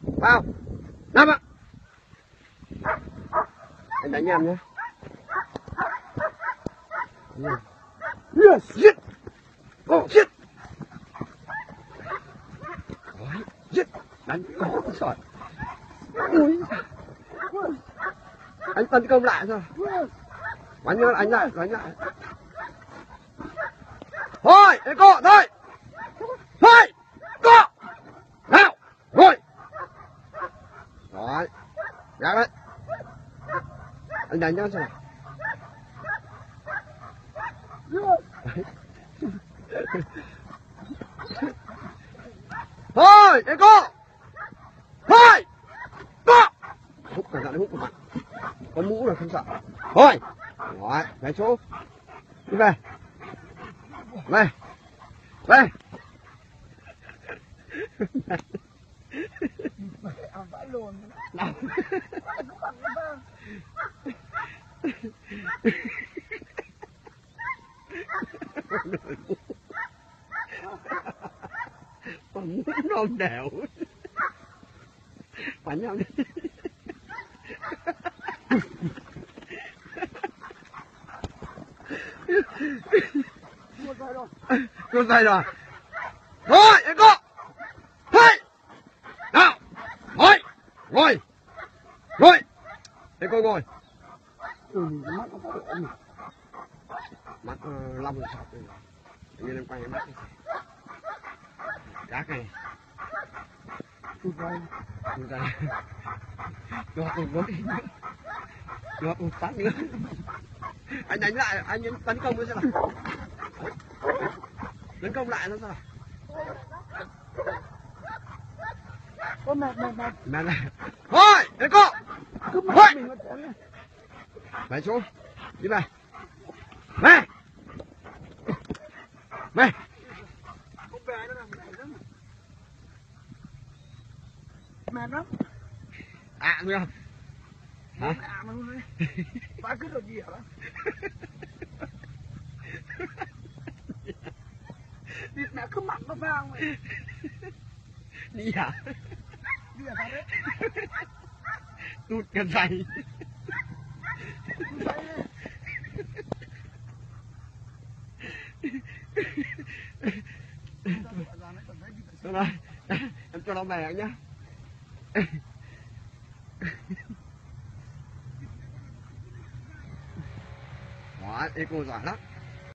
Vào. Năm ạ. Anh đánh em nhé. Yes. Giết. Oh, giết. Giết. Đánh có giỏi. Ui. Anh tấn công lại rồi. Bắn nhớ anh lại, đánh lại. Thôi, để cô, thôi. Thôi, cô. Nào, rồi. Rồi. Gác đấy. Anh đánh nhá xem nào. Thôi, để cô. Thôi. Cô. Hút cẩn thận, hút của bạn. Có mũ là không sợ. Thôi. Rồi, về chỗ. Đi về. Về. Về. Vãi luôn. Còn mũ non đều. Bắn nhau đi. Cô dây rồi. Thôi, em cô. Thôi. Nào. Ngồi. Ngồi. Ngồi. Để cô ngồi. Mắt nó có độ nhỉ? Mắt long sọc đây. Như em quay mắt. Gác này. Tụt dây. Tụt dây. Cho tôi vốn đi nữa. Cho tôi tắt nữa. Anh đánh lại, anh tấn công nữa xem nào. Tấn công lại nó sao? Ô mệt. Mẹ này. Thôi, để cô. Cứ Thôi. mệt mình nó chén này. Về xuống. Đi về. Về. Về. Không về nữa là mệt lắm. Mệt lắm. À được không? Hả? À mà luôn đấy. Ba cứ được gì hả? Mẹ cứ mặn nó vào mày. Đi hả? Đi hả sao đấy? Tụt cái giày. Thôi rồi, em cho nó về nhá. Đó, eco giỏi lắm.